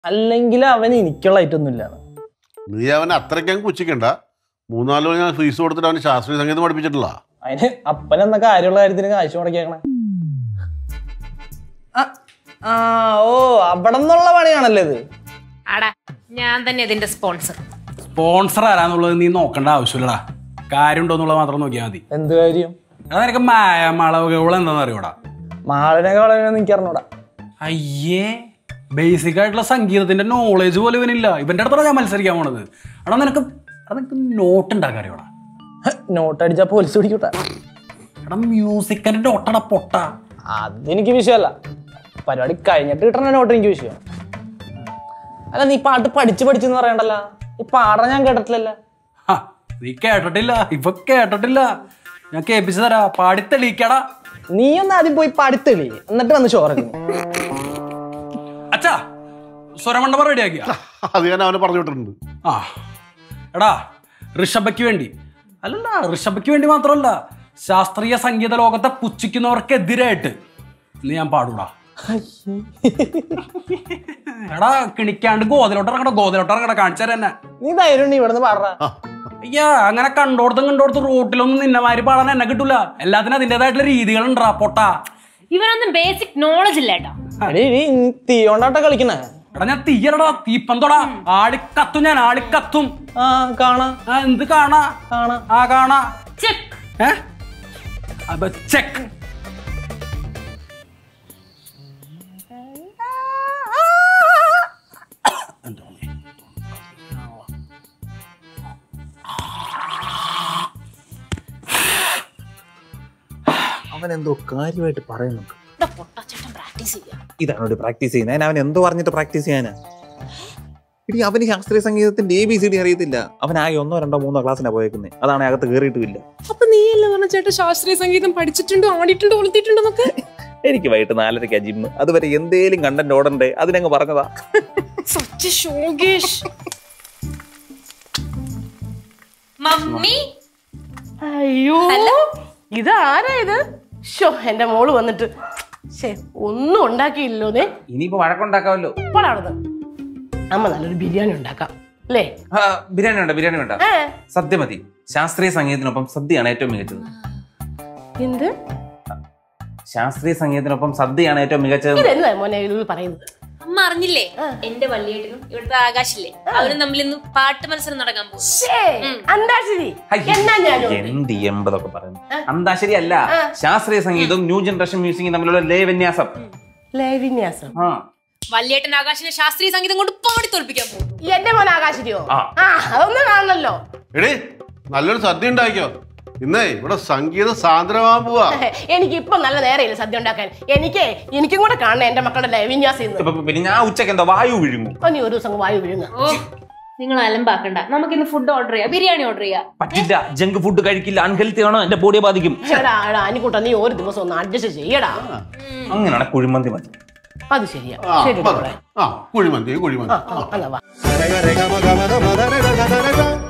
അല്ലെങ്കിൽ അവന് എനിക്കുള്ള ഐറ്റൊന്നുമില്ല. നീ അവനെ അത്രയ്ക്കങ്ങ് പുച്ഛിക്കണ്ട. 3-4 ഞാൻ ഫീസ് കൊടുത്തിട്ട് അവന് ശാസ്ത്രീയ സംഗീതം പഠിപ്പിച്ചിട്ടില്ല. അതിന് അപ്പനെന്ന കാര്യമുള്ള കാര്യത്തിന് കാശ് മുടക്കിയേക്കണേ. ഓ അവിടെ നിന്നുള്ള പണിയാണല്ലേ ഇത്? ഞാൻ തന്നെ ഇതിന്റെ സ്പോൺസർ ആരാന്നുള്ളത് നീ നോക്കേണ്ട ആവശ്യമില്ലടാ. കാര്യം ഉണ്ടോന്നുള്ളത് മാത്രം നോക്കിയാൽ മതി. എന്ത് കാര്യം? അതെനിക്ക് മാളവുകൾ എന്താണെന്ന് അറിയൂടാ. മാളിനൊക്കെ വളരെയൊന്നും എനിക്ക് അറിഞ്ഞൂടാ. അയ്യേ, ബേസിക് ആയിട്ടുള്ള സംഗീതത്തിന്റെ നോളേജ് പോലും ഇവനില്ല. ഇവന്റെ അടുത്താണ് ഞാൻ മത്സരിക്കാൻ പോണത്. എടാ നിനക്ക് നോട്ട് ഉണ്ടാക്കാൻ അറിയൂടാ? നോട്ട് അടിച്ചാ പോലീസ് പിടിക്കൂട്ടാ. എടാ മ്യൂസിക്കിന്റെ നോട്ടടാ പൊട്ട. അതെനിക്ക് വിഷയമല്ല, പരിപാടി കഴിഞ്ഞിട്ട് കിട്ടണ നോട്ട് എനിക്ക് വിഷയം. അല്ല നീ പാട്ട് പഠിച്ചെന്ന് പറയണ്ടല്ലോ. ഈ പാടാൻ ഞാൻ കേട്ടിട്ടില്ലല്ലോ. നീ കേട്ടിട്ടില്ല? ഇപ്പൊ കേട്ടിട്ടില്ല? ഞാൻ കേൾപ്പിച്ചു തരാ, പാടി തെളിയിക്കടാ. നീ ഒന്ന് ആദ്യം പോയി പാടി തെളി, എന്നിട്ട് വന്ന് ചോറക്കും. അച്ഛാ സ്വരമണ്ഡപം റെഡിയാക്കിയ? അത് ഞാൻ അവനെ പറഞ്ഞു വിട്ടിട്ടുണ്ട്. ആ എടാ, ഋഷഭയ്ക്ക് വേണ്ടി അല്ലല്ല, ഋഷഭയ്ക്ക് വേണ്ടി മാത്രമല്ല, ശാസ്ത്രീയ സംഗീത ലോകത്തെ പുച്ഛിക്കുന്നവർക്കെതിരായിട്ട് ഇന്ന് ഞാൻ പാടൂടാ. എടാ കിണിക്കാണ്ട് ഗോതലോട്ടിറങ്ങട കാണിച്ചു തരാ. നീ ധൈര്യം ഇവിടുന്ന് പാടാ. അയ്യാ, അങ്ങനെ കണ്ടോടത്ത് റോട്ടിലൊന്നും നിന്നമാതിരി പാടാൻ എന്നെ കിട്ടൂല. എല്ലാത്തിനും അതിൻ്റെതായിട്ടുള്ള രീതികളുണ്ടാ പൊട്ടാ. ഇവനൊന്നും ബേസിക് നോളജ് ഇല്ല കേട്ടോ. തീയോണ്ടാട്ടാ കളിക്കണേ. എടാ ഞാൻ തീയടാ, തീപ്പന്തോടാ. ആളിക്കത്തും ഞാൻ, ആളിക്കത്തും. കാണാ. എന്ത് കാണാ? കാണാ. ചെക്ക്. ചെക്ക്. അവൻ എന്തോ കാര്യമായിട്ട് പറയുന്നുണ്ട്. ഇതാണോ പ്രാക്ടീസ് ചെയ്യുന്നത്? അവൻ എന്തോ പറഞ്ഞിട്ട് പ്രാക്ടീസ് ചെയ്യാനാ? ഇനി അവന് ശാസ്ത്രീയ സംഗീതത്തിന്റെ ABCD അറിയത്തില്ല. അവൻ ആകെ 1, 2, 3 ക്ലാസ്സിനാ പോയേക്കുന്നത്. അതാണ് അകത്ത് കയറിയിട്ടുമില്ല. അപ്പൊ നീയല്ലേ പറഞ്ഞ ചേട്ടാ ശാസ്ത്രീയ സംഗീതം പഠിച്ചിട്ടുണ്ടോ, ആടിയിട്ടുണ്ടോ, ഒളിത്തിട്ടുണ്ടോന്നൊക്കെ? എനിക്ക് വൈകിട്ട് 4:30 ജിമ്മ്. അതുവരെ എന്തേലും കണ്ടന്റ് ഓടണ്ടേ, അതിനങ്ങ് പറഞ്ഞതാ. മമ്മി, അയ്യോ ഇതാരാ ഇത്? എന്റെ മോള് വന്നിട്ട് ഒന്നും ഉണ്ടാക്കിയില്ലോ. ഇനിയിപ്പോ വഴക്കുണ്ടാക്കാമല്ലോ. അമ്മ നല്ലൊരു ബിരിയാണി ഉണ്ടാക്കാം അല്ലേ? ബിരിയാണി വേണ്ട. സദ്യ മതി. ശാസ്ത്രീയ സംഗീതത്തിനൊപ്പം സദ്യയാണ് ഏറ്റവും മികച്ചത്. എന്ത്? ശാസ്ത്രീയ സംഗീതത്തിനൊപ്പം സദ്യയാണ് ഏറ്റവും മികച്ചത്. മോനെ പറയുന്നത് അമ്മ അറിഞ്ഞില്ലേ? എന്റെ വള്ളിയേട്ടനും ഇവിടുത്തെ ആകാശില്ലേ, അവരും തമ്മിൽ ഇന്ന് പാട്ട് മത്സരം നടക്കാൻ പോകും. അന്താശരി അല്ല, ശാസ്ത്രീയ സംഗീതവും ന്യൂ ജനറേഷൻ മ്യൂസിക്കും തമ്മിലുള്ള ലയവിന്യാസം. വള്ളിയേട്ടൻ ആകാശിനെ ശാസ്ത്രീയ സംഗീതം കൊണ്ട് പാടി തോൽപ്പിക്കാൻ പോകും. എന്റെ മോൻ ആകാശിയോ? അതൊന്നും കാണണല്ലോ. എടേ നല്ലൊരു സദ്യ ഉണ്ടാക്കിയോ? ഇന്നേ ഇവിടെ സംഗീത സാന്ദ്രമാകാൻ പോവാ. എനിക്ക് ഇപ്പൊ നല്ല നേരെയില്ല സദ്യ ഉണ്ടാക്കാൻ. എനിക്കും കൂടെ കാണണം എന്റെ മക്കളുടെ ലയവിന്യാസം. പിന്നെ ഞാൻ ഉച്ചക്ക് എന്താ വായു വിഴുങ്ങും. നീ ഒരു ദിവസം വായു വിഴുങ്ങ. നിങ്ങൾ അലമ്പാക്കണ്ട, നമുക്ക് ഇന്ന് ഫുഡ് ഓർഡർ ചെയ്യാം, ബിരിയാണി ഓർഡർ ചെയ്യാം. പറ്റില്ല, ജങ്ക് ഫുഡ് കഴിക്കില്ല, അൺഹെൽത്തി ആണോ, എന്റെ ബോഡിയെ ബാധിക്കും. അനിക്കൂട്ട നീ ഒരു ദിവസം ഒന്ന് അഡ്ജസ്റ്റ് ചെയ്യടാ. അങ്ങനെയാണ് കുഴിമന്തി മതി. അത് ശരിയാ. കുഴിമന്തി.